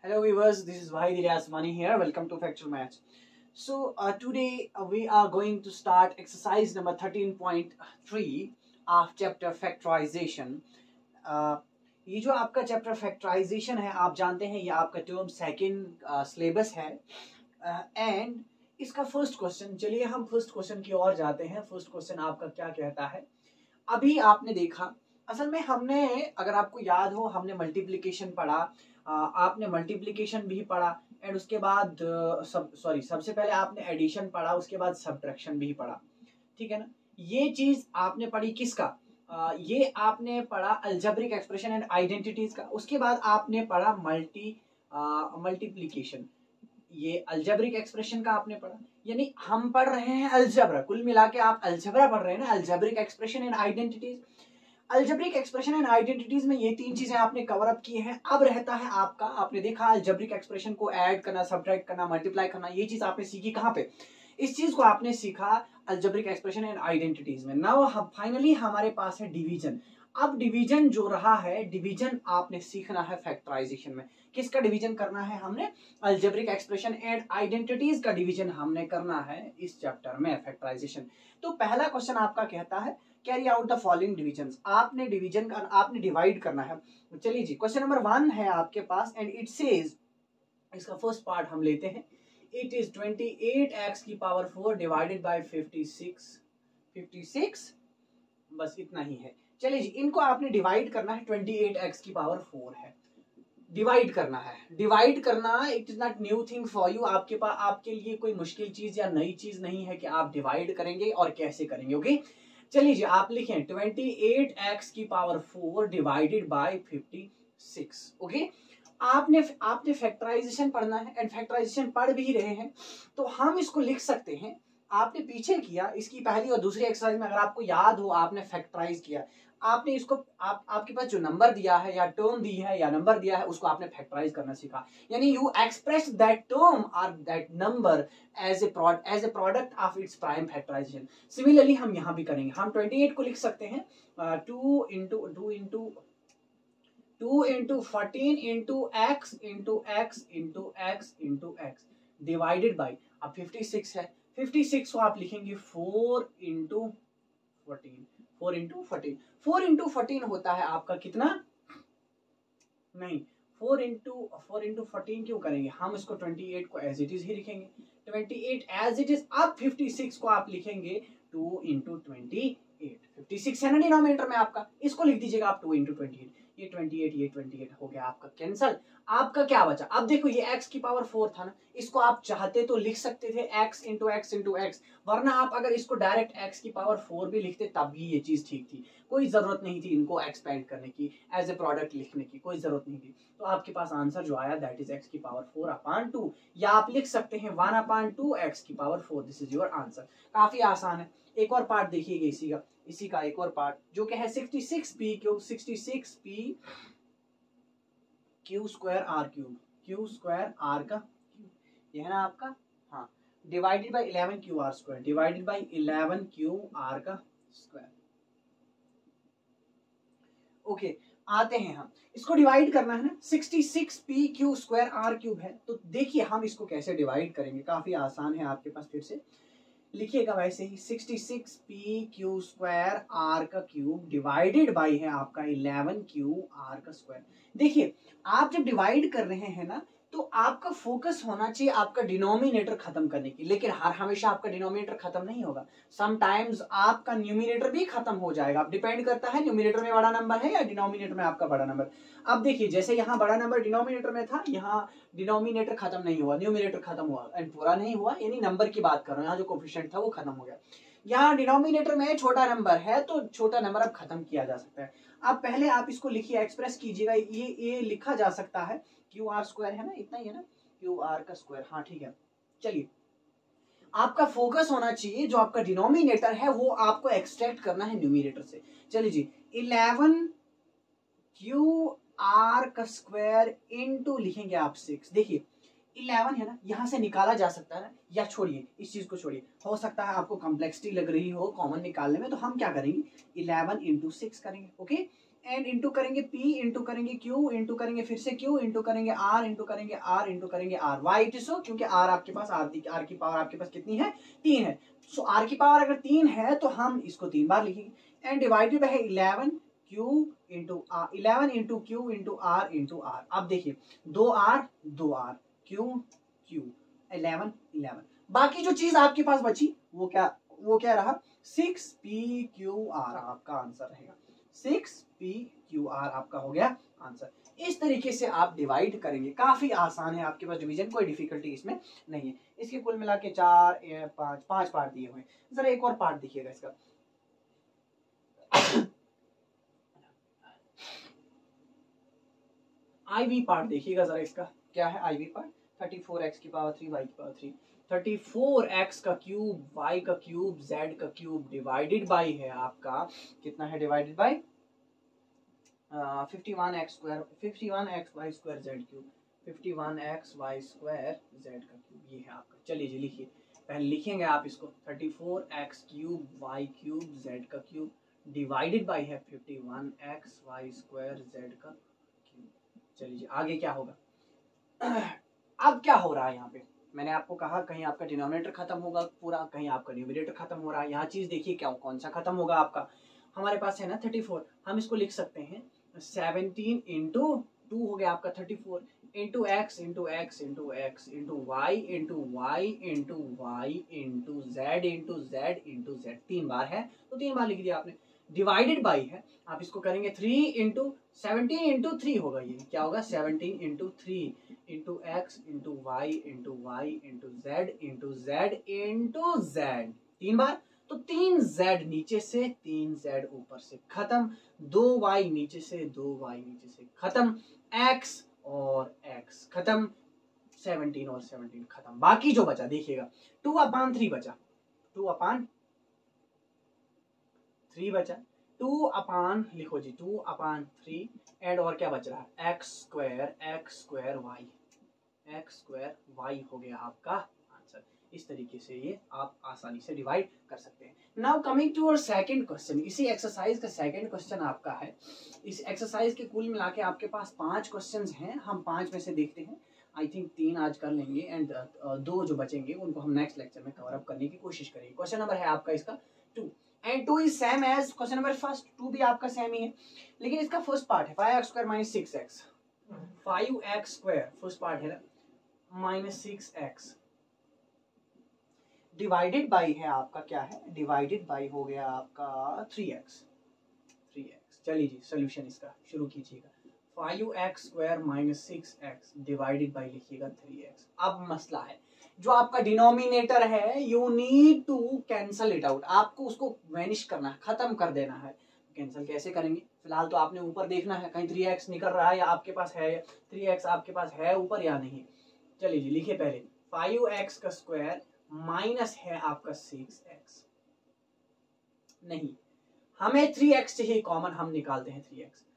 Hello viewers, this is Wahid Ilyas Mani here. Welcome to Factual Maths. So today we are going to start exercise number 13.3 of chapter factorization. ये जो आपका chapter factorisation है, आप जानते हैं ये आपका टर्म सेकंड सिलेबस है एंड इसका फर्स्ट क्वेश्चन। चलिए हम फर्स्ट क्वेश्चन की ओर जाते हैं। फर्स्ट क्वेश्चन आपका क्या कहता है? अभी आपने देखा, असल में हमने, अगर आपको याद हो, हमने मल्टीप्लिकेशन पढ़ा, आपने मल्टीप्लिकेशन भी पढ़ा एंड उसके बाद सबसे पहले आपने एडिशन पढ़ा, उसके बाद सब्ट्रैक्शन भी पढ़ा, ठीक है ना। ये चीज आपने पढ़ी किसका? ये आपने पढ़ा अलजेब्रिक एक्सप्रेशन एंड आइडेंटिटीज का। उसके बाद आपने पढ़ा मल्टीप्लिकेशन, ये अलजेब्रिक एक्सप्रेशन का आपने पढ़ा। यानी हम पढ़ रहे हैं अलजेब्रा, कुल मिला के आप अलजेब्रा पढ़ रहे हैं ना, algebraic expression and identities. Algebraic expression and identities में ये तीन चीजें आपने कवर अप की हैं। अब रहता है आपका, आपने देखा अलजेब्रिक एक्सप्रेशन को ऐड करना, सब्ट्रैक्ट करना, मल्टीप्लाई करना, ये चीज आपने सीखी कहाँ पे? इस चीज को आपने सीखा अलजेब्रिक एक्सप्रेशन एंड आइडेंटिटीज में। नाउ फाइनली हमारे पास है डिवीजन। अब डिवीजन जो रहा है, डिवीजन आपने सीखना है फैक्टराइजेशन में। किसका डिवीजन करना है हमने? अलजेब्रिक एक्सप्रेशन एंड आइडेंटिटीज का डिवीजन हमने करना है इस चैप्टर में, फैक्टराइजेशन। तो पहला क्वेश्चन आपका कहता है carry out the following division. आपने डिवीजन का, आपने डिवाइड करना है। चलिए जी, क्वेश्चन नंबर 1 है आपके पास एंड इट सेज, इसका फर्स्ट पार्ट हम लेते हैं। इट इज 28x की पावर 4 डिवाइडेड बाय 56, बस इतना ही है। चलिए जी, इनको आपने डिवाइड करना है। 28x की पावर 4 है, डिवाइड करना है। डिवाइड करना it is not new thing for you. आपके पास, आपके लिए कोई मुश्किल चीज या नई चीज नहीं है कि आप डिवाइड करेंगे और कैसे करेंगे। ओके, चलिए जी, आप लिखें 28x की पावर 4 डिवाइडेड बाय 56। ओके, आपने फैक्टराइजेशन पढ़ना है एंड फैक्टराइजेशन पढ़ भी रहे हैं, तो हम इसको लिख सकते हैं। आपने पीछे किया, इसकी पहली और दूसरी एक्सरसाइज में अगर आपको याद हो, आपने फैक्टराइज किया, आपने इसको आपके पास जो नंबर दिया है या टर्म दी है या नंबर दिया है, उसको आपने फैक्टराइज करना सीखा। यानी यू एक्सप्रेस दैट टर्म और that number as a product of its prime factorisation. Similarly हम यहां भी करेंगे। हम 28 को लिख सकते हैं 2 into 14 into x into x into x into x divided by, अब 56 है, 56 को आप लिखेंगे 4 into 14। 4 into 14, 4 into 14 होता है आपका कितना? नहीं, 4 into 14 क्यों करेंगे हम? इसको 28 को एज इट इज ही लिखेंगे, 28 एज इट इज। अब 56 को आप लिखेंगे 2 into 28। 56 है ना डिनोमिनेटर में आपका, इसको लिख दीजिएगा आप 2 into 28। ये 28, ये 28 हो गया आपका कैंसल। आपका क्या बचा? अब देखो, ये x की पावर 4 था ना, इसको आप चाहते तो लिख सकते थे x into x into x, वरना आप अगर इसको डायरेक्ट x की पावर 4 भी लिखते तब भी ये चीज ठीक थी। कोई जरूरत नहीं थी इनको एक्सपेंड करने की, एज ए प्रोडक्ट लिखने की कोई जरूरत नहीं थी। तो आपके पास आंसर जो आया दैट इज x की पावर 4/2, या आप लिख सकते हैं 1/2 x की power 4। This is your answer. काफी आसान है। एक और पार्ट देखिएगा इसी का एक और पार्ट जो कि है 66p cube, 66p q square r cube, q square r का क्यूब, ये है ना आपका, हाँ, divided by 11 q r square, divided by 11 q r का स्क्वायर। ओके, आते हैं हम, इसको डिवाइड करना है ना। 66p q square r cube है, तो देखिए हम इसको कैसे डिवाइड करेंगे। काफी आसान है आपके पास, फिर से लिखिएगा वैसे ही। 66p क्यू स्क्वायर आर का क्यूब डिवाइडेड बाई है आपका 11 क्यू आर का स्क्वायर। देखिए, आप जब डिवाइड कर रहे हैं ना, तो आपका फोकस होना चाहिए आपका डिनोमिनेटर खत्म करने की, लेकिन हर हमेशा आपका डिनोमिनेटर खत्म नहीं होगा। समटाइम्स आपका न्यूमिनेटर भी खत्म हो जाएगा। अब डिपेंड करता है न्यूमिनेटर में बड़ा नंबर है या डिनोमिनेटर में आपका बड़ा नंबर। अब देखिए, जैसे यहाँ बड़ा नंबर डिनोमिनेटर में था, यहाँ डिनोमिनेटर खत्म नहीं हुआ, न्यूमिनेटर खत्म हुआ एंड पूरा नहीं हुआ, यानी नंबर की बात कर रहा हूँ, यहाँ जो कोफिशिएंट था वो खत्म हो गया। यहाँ डिनोमिनेटर में छोटा नंबर है, तो छोटा नंबर अब खत्म किया जा सकता है। अब पहले आप इसको लिखिए, एक्सप्रेस कीजिएगा। ये लिखा जा सकता है क्यू आर स्क्वायर है ना, इतना ही है ना, क्यू आर का स्क्वायर, हाँ ठीक है। चलिए, आपका फोकस होना चाहिए जो आपका डिनोमिनेटर है वो आपको एक्सट्रैक्ट करना है न्यूमिनेटर से। चलिए जी, 11 क्यू आर का स्क्वायर इनटू लिखेंगे आप 6। देखिए 11 है ना, यहां से निकाला जा सकता है ना, या छोड़िए इस चीज को छोड़िए, हो सकता है आपको कॉम्प्लेक्सिटी लग रही हो कॉमन निकालने में, तो हम क्या करेंगे 11 into 6 करेंगे। ओके, एंड इंटू करेंगे पी, इंटू करेंगे क्यू, इंटू करेंगे फिर से क्यू, इंटू करेंगे आर, इंटू करेंगे आर, इंटू करेंगे r. Why it is so, क्योंकि आर आपके पास आर की पावर आपके पास कितनी है, 3 है। सो आर की पावर अगर 3 है तो हम इसको 3 बार लिखेंगे and divided by 11 q into r, 11 into q into r into r. अब देखिए 2 आर क्यू क्यू 11 11। बाकी जो चीज आपके पास बची वो क्या रहा, 6p-q-r आपका आंसर रहेगा। 6p-q-r आपका हो गया आंसर। इस तरीके से आप डिवाइड करेंगे, काफी आसान है आपके पास डिवीजन, कोई डिफिकल्टी इसमें नहीं है। इसके कुल मिला के 5 पार्ट दिए हुए हैं। जरा एक और पार्ट देखिएगा इसका। IV पार्ट देखिएगा जरा इसका, क्या है IV पार्ट, 34x की पावर 3 y की पावर 3, 34x का क्यूब y का क्यूब z का क्यूब डिवाइडेड बाई है आपका कितना है, divided by 51x square, 51x y square z cube, 51x y square z का क्यूब, ये है आपका। चलिए जी लिखिए, पहले लिखेंगे आप इसको, 34x cube y cube z का क्यूब डिवाइडेड बाई है 51x y स्क्वायर z का क्यूब। चलिए जी आगे क्या होगा। अब क्या हो रहा है यहाँ पे, मैंने आपको कहा कहीं आपका डिनोमिनेटर खत्म होगा पूरा, कहीं आपका न्यूमरेटर खत्म हो रहा है। यहाँ चीज देखिए क्या कौन सा खत्म होगा आपका, हमारे पास है ना 34, हम इसको लिख सकते हैं 17 इंटू 2 हो गया आपका 34 into x into x into x into y into y into y into z into z into z. 3 बार है तो 3 बार लिख दिया आपने। डिवाइडेड बाई है, आप इसको करेंगे 3 इंटू 17 इंटू 3 होगा, ये क्या होगा 17 into 3 into x into y into y into z into z into z. 3 बार तो 3z नीचे से 3z ऊपर से खत्म, 2y नीचे से 2y नीचे से खत्म, x और x खत्म, 17 और 17 खत्म। बाकी जो बचा देखिएगा 2/3 बचा, 2/3 बचा, 2 लिखो जी 2/3 एंड और क्या बच रहा है x स्क्वायर y हो गया आपका आंसर। इस तरीके से ये आप आसानी से डिवाइड कर सकते हैं। Now coming to our second question, इसी एक्सरसाइज का सेकंड क्वेश्चन आपका है। इस एक्सरसाइज के कुल मिला के आपके पास 5 क्वेश्चंस हैं, हम 5 में से देखते हैं, आई थिंक 3 आज कर लेंगे एंड 2 जो बचेंगे उनको हम नेक्स्ट लेक्चर में कवर अप करने की कोशिश करेंगे। क्वेश्चन नंबर है आपका इसका 2 and 2 is same as question number first, 2 भी आपका सेम ही है, लेकिन इसका फर्स्ट पार्ट है 5x square minus 6x, 5x square first part है ना माइनस 6x डिवाइडेड बाई है आपका क्या है, डिवाइडेड बाई हो गया आपका 3x। चलिए जी सोल्यूशन इसका शुरू कीजिएगा। 5x square minus 6x divided by लिखिएगा 3x। अब मसला है जो आपका डिनोमिनेटर है, you need to cancel it out, आपको उसको वैनिश करना है, खत्म कर देना है। कैंसिल कैसे करेंगे, फिलहाल तो आपने ऊपर देखना है कहीं 3x निकल रहा है या आपके पास है 3x आपके पास है ऊपर या नहीं। चलिए जी लिखिए पहले 5x का स्क्वायर माइनस है आपका 6x, नहीं हमें 3x चाहिए कॉमन, हम निकालते हैं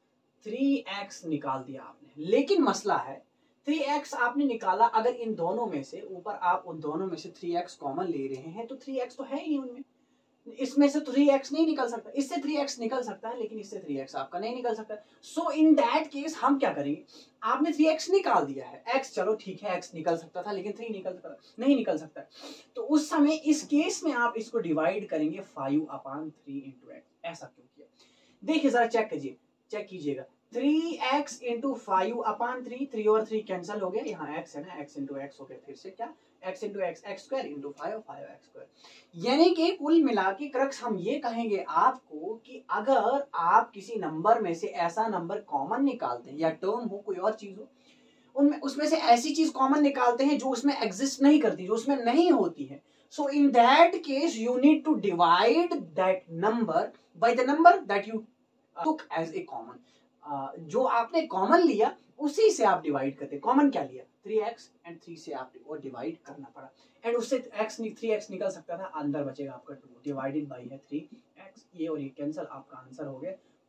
3x निकाल दिया आपने, लेकिन मसला है 3x आपने निकाला, अगर इन दोनों में से ऊपर आप उन दोनों में से 3x कॉमन ले रहे हैं तो 3x तो है ही नहीं उनमें, इसमें से 3x नहीं निकल सकता, इससे 3x निकल सकता है लेकिन इससे 3x आपका नहीं निकल सकता। सो इन दैट केस हम क्या करेंगे, आपने 3x निकाल दिया है, x चलो ठीक है x निकल सकता था लेकिन 3 नहीं निकल सकता, तो उस समय इस केस में आप इसको डिवाइड करेंगे 5/3 इंटू एक्स। ऐसा क्यों किया देखिए जरा चेक कीजिएगा 3x इंटू 5/3, 3 और 3 कैंसिल हो गया, यहाँ x है ना, x इंटू एक्स हो गया, फिर से क्या x into x square into 5x square. यानी कि कुल मिला के क्रक्स हम ये कहेंगे आपको कि अगर आप किसी नंबर में से ऐसा नंबर कॉमन निकालते हैं या टर्म हो कोई और चीज हो, उनमें उसमें से ऐसी चीज कॉमन निकालते हैं जो उसमें एग्जिस्ट नहीं करती, जो उसमें नहीं होती है, so in that case you need to divide that number by the number that you took as a common. जो आपने कॉमन लिया उसी से आप डिवाइड करते। कॉमन क्या लिया 3x एंड 3 से आपको डिवाइड करना पड़ा एंड उससे 3x निकल सकता था, अंदर बचेगा आपका 2 डिवाइडेड बाई है 3x, ये और ये कैंसिल, आपका आंसर हो गया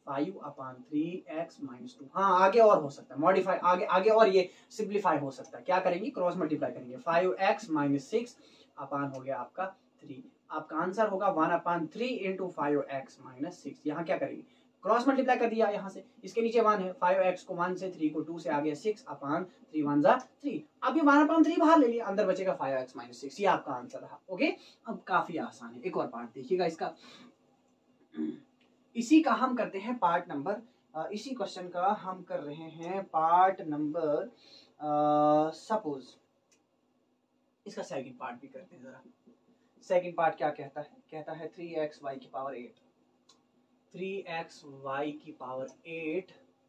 5/3x माइनस 2। हाँ आगे और हो सकता है मॉडिफाई, आगे और ये सिंप्लीफाई हो सकता है, क्या करेंगे क्रॉस मल्टीप्लाई करेंगे 5x माइनस 6 अपान हो गया आपका 3, आपका आंसर होगा 1/3 इंटू 5x माइनस 6। यहाँ क्या करेंगे क्रॉस मल्टीप्लाई कर दिया यहाँ से, इसके नीचे 1 है, 5x को 1 से, 3 को 2 से, आ गया 6 अपॉन 3 1 जा 3। अब ये 1 अपॉन 3 बाहर ले लिया, अंदर बचेगा 5x माइनस 6। ये आपका आंसर रहा। ओके, अब काफी आसान है, एक और पार्ट देखिएगा इसका। इसी का हम करते हैं पार्ट नंबर, इसी क्वेश्चन का हम कर रहे हैं पार्ट नंबर, सपोज इसका सेकंड पार्ट भी करते हैं जरा। सेकंड पार्ट क्या कहता है? कहता है 3xy की पावर 8, 3xy की पावर 8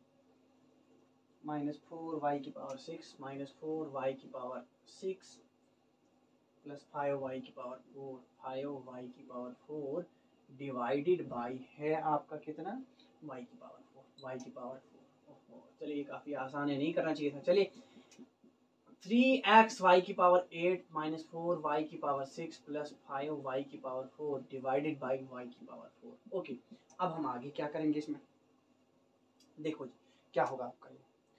माइनस 4y की पावर 6 माइनस 4y की पावर 6 प्लस 5y की पावर 4, 5y की पावर 4 डिवाइडेड बाई है आपका कितना, y की पावर 4, y की पावर 4। चलिए काफी आसान है, नहीं करना चाहिए था। चलिए 3xy की पावर 8 माइनस 4y की पावर 6 प्लस 5y की पावर 4 डिवाइडेड बाई y की पावर 4। ओके, अब हम आगे क्या करेंगे इसमें, देखो जी क्या होगा आपका।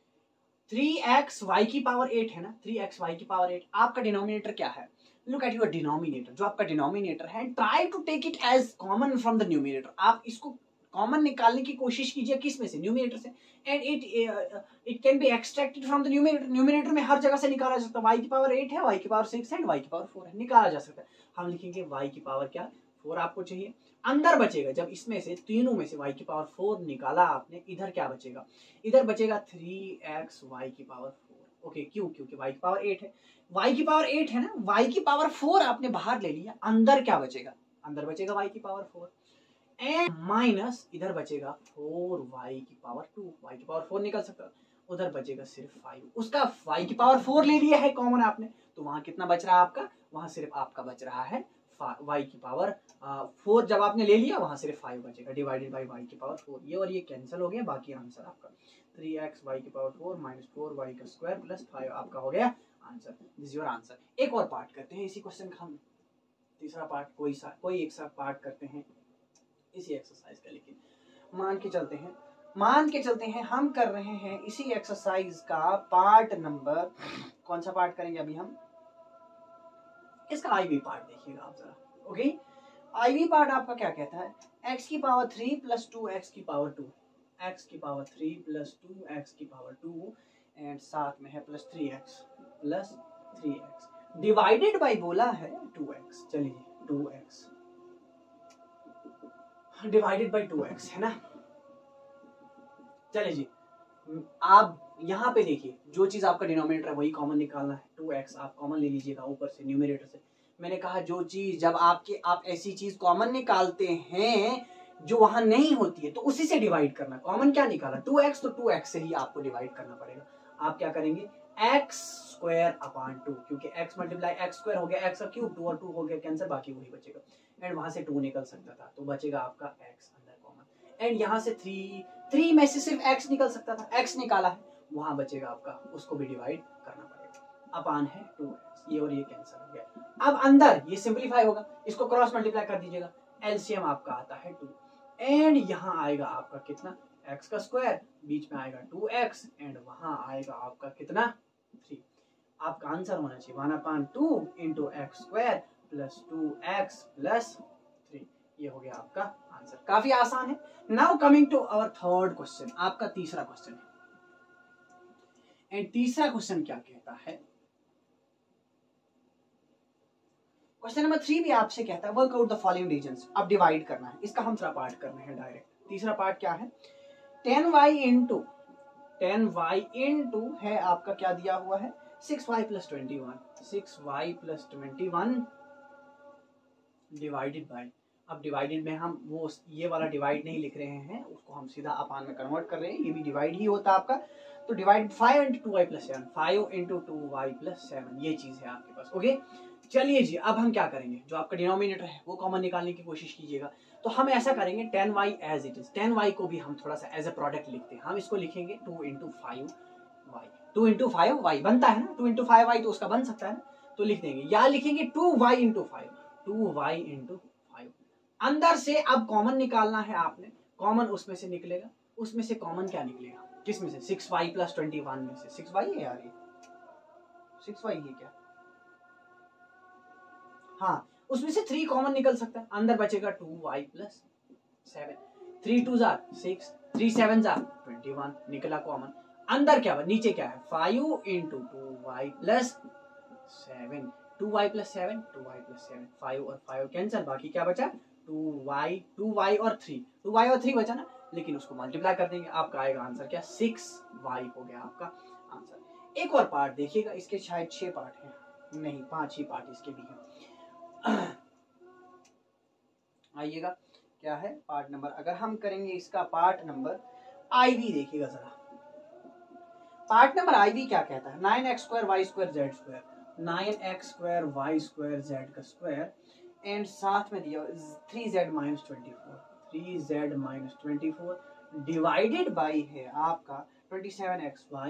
3xy की पावर 8 है ना, 3xy की पावर 8, आपका डिनोमिनेटर क्या है? लुक एट योर डिनोमिनेटर, जो आपका डिनोमिनेटर है, try to take it as common from the numerator. आप इसको कॉमन निकालने की कोशिश कीजिए, किस में से? न्यूमिनेटर से। And it can be extracted from the numerator. Numerator में हर जगह से निकाला जा सकता है। y की पावर 8 है, y की पावर 6 है, y की पावर 4 है, निकाला जा सकता है। हम लिखेंगे y की पावर क्या, 4 आपको चाहिए। अंदर बचेगा, जब इसमें से तीनों में से y की पावर 4 निकाला आपने, इधर क्या बचेगा? इधर बचेगा 3xy की पावर 4। ओके, क्यों? क्योंकि y की पावर 8 है, y की पावर 8 है ना, y की पावर 4 आपने बाहर ले लिया, अंदर क्या बचेगा? अंदर बचेगा y की पावर 4 एंड माइनस इधर बचेगा 4y की पावर 2। y की पावर 4 निकल सकता, उधर बचेगा सिर्फ 5। उसका y की पावर 4 ले लिया है कॉमन आपने, तो वहां कितना बच रहा है आपका? वहां सिर्फ आपका बच रहा है y की पावर 4। जब आपने ले लिया वहां सिर्फ 5 बचेगा, डिवाइडेड बाई y की पावर 4। ये और ये कैंसिल हो गया, बाकी आंसर आपका 3xy की पावर 4 माइनस 4y का स्क्वायर प्लस 5 आपका हो गया आंसर। This your answer. एक और पार्ट करते हैं इसी क्वेश्चन का हम, तीसरा पार्ट कोई एक सा पार्ट करते हैं इसी एक्सरसाइज का। लेकिन मान के चलते हैं हम कर रहे हैं इसी एक्सरसाइज का पार्ट नंबर, कौन सा पार्ट करेंगे अभी हम? इसका आईवी पार्ट देखिएगा आप जरा। ओके, आईवी पार्ट आपका क्या कहता है? x की पावर 3 प्लस 2x की पावर 2, x की पावर 3 प्लस 2x की पावर 2 एंड साथ में है plus 3x plus 3x divided by बोला है 2x। चलिए 2x डिवाइडेड बाई 2x है ना। चलिए जी, आप यहाँ पे देखिए, जो चीज आपका डिनोमिनेटर है वही कॉमन निकालना है। 2x आप कॉमन ले लीजिएगा ऊपर से न्यूमरेटर से। मैंने कहा जो चीज जब आप ऐसी चीज कॉमन निकालते हैं जो वहां नहीं होती है तो उसी से डिवाइड करना। कॉमन क्या निकाला? 2x, तो 2x से ही आपको डिवाइड करना पड़ेगा। आप क्या करेंगे? x स्क्वायर अपॉन 2, क्योंकि x मल्टीप्लाई x स्क्वायर हो गया, x का क्यूब, 2 और 2 हो गया कैंसिल, बाकी वही बचेगा। एंड वहां से 2 निकल सकता था तो बचेगा आपका x अंदर कॉमन। एंड यहाँ से 3 में से सिर्फ x निकल सकता था, x निकाला है, वहां बचेगा आपका, उसको भी डिवाइड करना पड़ेगा। अपान है 2x, ये और ये कैंसिल हो गया। अब अंदर ये सिंपलीफाई होगा, इसको क्रॉस मल्टीप्लाई कर दीजिएगा, एलसीएम आपका आता है 2 एंड यहाँ आएगा आपका कितना? x का स्क्वायर, बीच में आएगा 2x एंड वहां आएगा आपका कितना? 3। आपका आंसर होना चाहिए 1/2 into x square plus 2x plus 3। ये हो गया आपका आंसर। काफी आसान है। Now coming to our third question, आपका तीसरा क्वेश्चन है। एंड तीसरा क्वेश्चन क्या कहता है? क्वेश्चन नंबर 3 भी आपसे कहता है work out the following reasons. अब डिवाइड करना है, इसका हम दूसरा पार्ट करना है डायरेक्ट। तीसरा पार्ट क्या है? 10y इंटू है आपका क्या दिया हुआ है? 6y plus 21, 6y plus 21 divided by, अब डिवाइडेड में हम वो ये वाला डिवाइड नहीं लिख रहे हैं, उसको हम सीधा अपान में कन्वर्ट कर रहे हैं। ये भी डिवाइड ही होता है आपका, तो divide 5 into 2y plus 7, 5 into 2y plus 7, ये चीज है आपके पास। ओके, चलिए जी, अब हम क्या करेंगे? जो आपका डिनोमिनेटर है वो कॉमन निकालने की कोशिश कीजिएगा। तो हम ऐसा करेंगे 10y as it is, 10y को भी हम थोड़ा सा एज ए प्रोडक्ट लिखते हैं। हम इसको लिखेंगे 2 इंटू 5y, 2 इंटू 5y बनता है ना, 2 इंटू 5y तो उसका बन सकता है ना, तो लिख देंगे। या लिखेंगे 2y इंटू 5, 2y इंटू 5। अंदर से अब कॉमन निकालना है आपने, कॉमन उसमें से निकलेगा, उसमें से कॉमन क्या निकलेगा? किस में से? 6y प्लस 21 में से 6y है यार, ये 6y है क्या? हाँ, उसमें से 3 कॉमन निकल सकता है, अंदर बचेगा 2y प्लस 7। 3 2 जार 6, 3 7 जार 21 निकला कॉमन। अंदर क्या नीचे क्या है 5 into 2y plus 7, 2y plus 7, 2y plus 7, 5 और 5 कैंसिल, बाकी क्या बचा 2y और 3, 2y और 3 बचा ना, लेकिन उसको मल्टीप्लाई कर देंगे, आपका आएगा आंसर क्या 6y हो गया आपका आंसर। एक और पार्ट देखिएगा, इसके शायद 6 पार्ट हैं, नहीं 5 ही पार्ट इसके भी हैं। आइएगा क्या है पार्ट नंबर, अगर हम करेंगे इसका पार्ट नंबर IV देखिएगा जरा, पार्ट नंबर IV क्या कहता है 9x square y square z square, 9x square y square z का स्क्वायर एंड साथ में दिया 3z minus 24, 3z minus 24 divided by है आपका 27xy,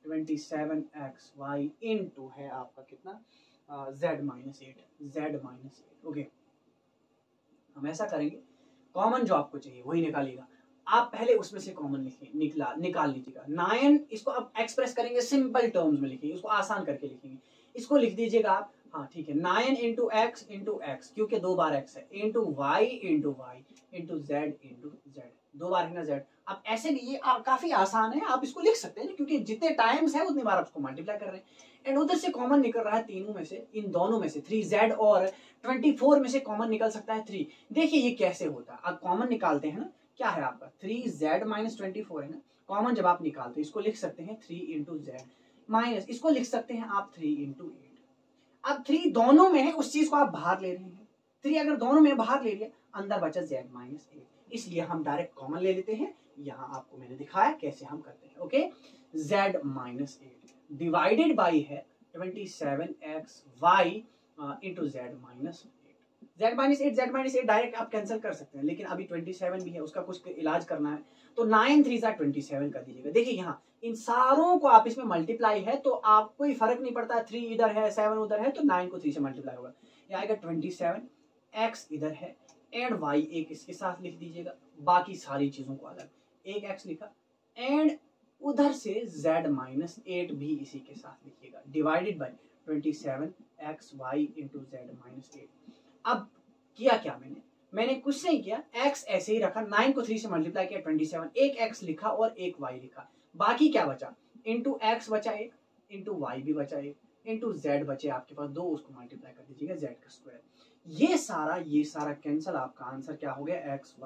27xy इनटू है आपका कितना z माइनस 8, ओके। हम ऐसा करेंगे, कॉमन जो आपको चाहिए वही निकालिएगा, आप पहले उसमें से कॉमन निकाल लीजिएगा। 9 इसको अब एक्सप्रेस करेंगे सिंपल टर्म्स में लिखेंगे, इसको आसान करके लिखेंगे, इसको लिख दीजिएगा आप, हाँ ठीक है 9 इंटू एक्स क्योंकि 2 बार x है, into y into z into z, 2 बार है ना z। अब ऐसे भी ये काफी आसान है, आप इसको लिख सकते हैं क्योंकि जितने टाइम्स है उतनी बार आपको मल्टीप्लाई कर रहे हैं। एंड उधर से कॉमन निकल रहा है तीनों में से, इन दोनों में से 3z और 24 में से कॉमन निकल सकता है 3। देखिए ये कैसे होता है, अब कॉमन निकालते हैं ना, क्या है आपका 3z माइनस 24 है ना, कॉमन जब आप निकालते हैं इसको लिख सकते हैं 3 इंटू जेड माइनस, इसको लिख सकते हैं आप 3 इंटू 8। अब 3 दोनों में है, उस चीज को आप बाहर ले रहे हैं, 3 अगर दोनों में बाहर ले लिया, अंदर बचा z माइनस 8, इसलिए हम डायरेक्ट कॉमन ले लेते हैं। यहाँ आपको मैंने दिखाया कैसे हम करते हैं, okay. z minus 8 divided by है 27xy into z minus 8, z minus 8 direct आप कैंसिल कर सकते हैं, लेकिन अभी 27 भी है, उसका कुछ इलाज करना है, तो 9 3 27 कर दीजिएगा। देखिए यहाँ इन सारों को आप इसमें मल्टीप्लाई है तो आप कोई फर्क नहीं पड़ता, 3 इधर है 7 उधर है, तो 9 को 3 से मल्टीप्लाई होगा, ये आएगा 27, x इधर है एंड y एक इसके साथ लिख दीजिएगा, बाकी सारी चीजों को अलग, एक x लिखा एंड उधर से z माइनस 8 भी इसी के साथ लिखिएगा, divided by 27xy into z minus 8। अब किया क्या मैंने कुछ नहीं किया, x ऐसे ही रखा, 9 को 3 से मल्टीप्लाई किया 27, एक x लिखा और एक y लिखा, बाकी क्या बचा इंटू x बचा एक, इंटू y भी बचा एक, इंटू z बचे आपके पास 2, उसको मल्टीप्लाई कर दीजिएगा z का स्क्वायर, ये सारा कैंसिल, आपका आंसर क्या हो गया x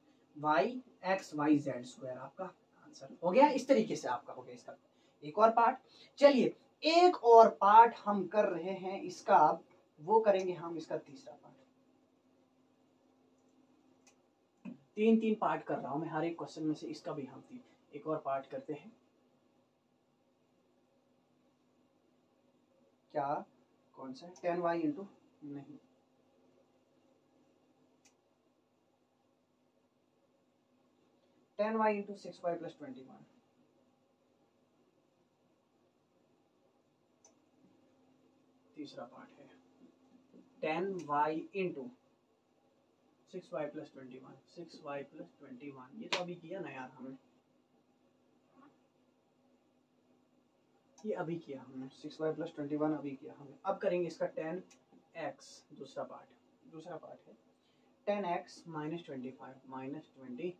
y z स्क्वायर आपका आंसर हो गया। इस तरीके से आपका हो गया इसका एक और पार्ट। चलिए एक और पार्ट हम कर रहे हैं इसका, वो करेंगे हम इसका तीसरा पार्ट, 3 पार्ट कर रहा हूं मैं हर एक क्वेश्चन में से, इसका भी हम एक और पार्ट करते हैं। क्या कौन सा है 10y इंटू नहीं 10y इंटू 6y प्लस 21, तीसरा पार्ट है 10y into 6y plus 21, 6y plus 21, ये तो अभी किया ना यार हमने, ये अभी किया हमने 6y प्लस 21 अभी किया हमने। अब करेंगे इसका 10x दूसरा पार्ट है 10x माइनस 25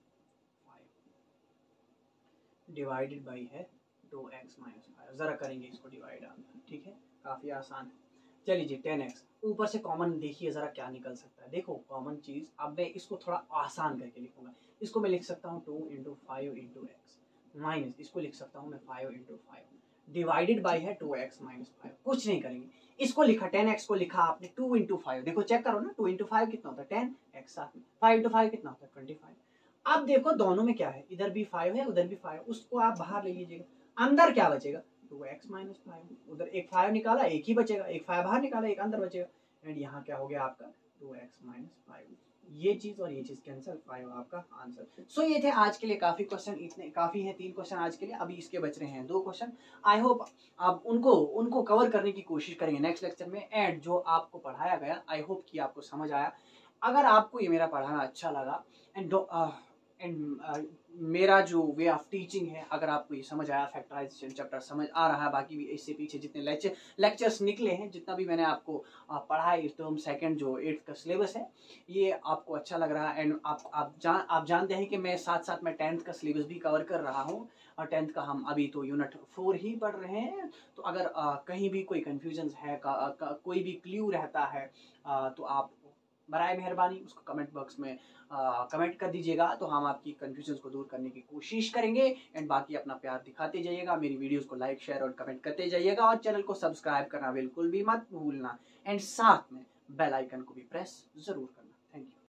डिवाइडेड बाई है 2x माइनस 5, जरा करेंगे इसको डिवाइड आप, ठीक है काफी आसान है। चलिए जी 10x ऊपर से कॉमन देखिए जरा क्या निकल सकता है, देखो कॉमन चीज, अब मैं इसको थोड़ा आसान करके लिखूंगा, इसको मैं लिख सकता हूँ 2 इंटू 5 इंटू एक्स माइनस, इसको लिख सकता हूँ मैं 5 इंटू 5 डिवाइडेड बाई है 2x माइनस 5, कुछ नहीं करेंगे, इसको लिखा 10x को लिखा आपने 2 इंटू 5, देखो चेक करो ना 2 इंटू 5 कितना होता है 10x, साथ में 5 इंटू 5 कितना होता है 25। अब देखो दोनों में क्या है, इधर भी 5 है उधर भी 5, उसको आप बाहर ले लीजिएगा, अंदर क्या बचेगा 2x माइनस 5, उधर एक 5 निकाला एक ही बचेगा, एक 5 बाहर निकाला एक अंदर बचेगा, एंड यहाँ क्या हो गया आपका 2x माइनस 5, ये चीज और ये चीज कैंसिल, 5 आपका आंसर। सो ये थे आज के लिए काफी क्वेश्चन, इतने काफी है 3 क्वेश्चन आज के लिए, अभी इसके बच रहे हैं 2 क्वेश्चन। आई होप आप उनको कवर करने की कोशिश करेंगे नेक्स्ट लेक्चर में, एंड जो आपको पढ़ाया गया आई होप कि आपको समझ आया। अगर आपको ये मेरा पढ़ाना अच्छा लगा एंड मेरा जो वे ऑफ टीचिंग है, अगर आपको ये समझ आया, फैक्टराइजेशन चैप्टर समझ आ रहा है, बाकी भी इससे पीछे जितने लेक्चर्स निकले हैं, जितना भी मैंने आपको पढ़ा है टर्म सेकंड जो 8th का सिलेबस है, ये आपको अच्छा लग रहा है। एंड आप जानते हैं कि मैं साथ साथ में 10th का सिलेबस भी कवर कर रहा हूँ, और 10th का हम अभी तो यूनिट 4 ही पढ़ रहे हैं। तो अगर कहीं भी कोई कन्फ्यूजन है, कोई भी क्ल्यू रहता है, तो आप बराए मेहरबानी उसको कमेंट बॉक्स में कमेंट कर दीजिएगा, तो हम आपकी कन्फ्यूजन को दूर करने की कोशिश करेंगे। एंड बाकी अपना प्यार दिखाते जाइएगा, मेरी वीडियोस को लाइक शेयर और कमेंट करते जाइएगा, और चैनल को सब्सक्राइब करना बिल्कुल भी मत भूलना, एंड साथ में बेल आइकन को भी प्रेस जरूर करना। Thank you.